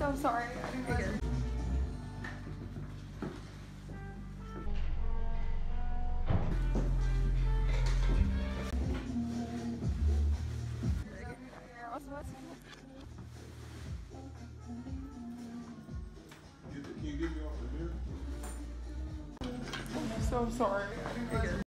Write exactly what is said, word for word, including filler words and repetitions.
so sorry. I didn't realize. Can you get me off the mirror? I'm so sorry. I didn't realize.